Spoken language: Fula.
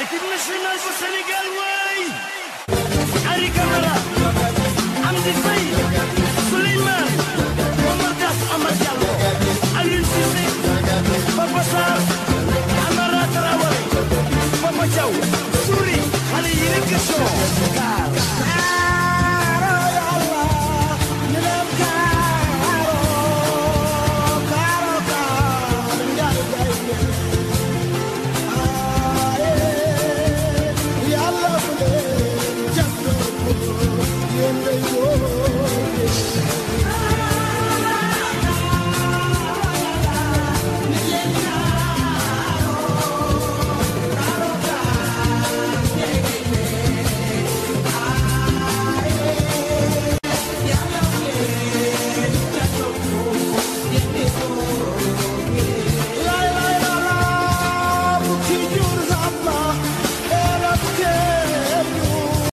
Équipe nationale pour Sénégal, ouais. Ali Camara, Amdi Faye, Souleymane, Omar Das, Amad Diallo, Aliou Cissé, Papa Sarr, Amara Traoré, Papa Thiaw, Souri, xale yi rek question.